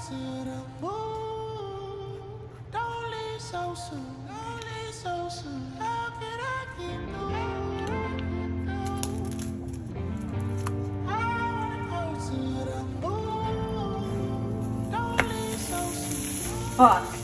to the moon. Don't leave so soon. Don't leave so soon. How can I keep you? I wanna go to the moon. Don't leave so soon. Pause.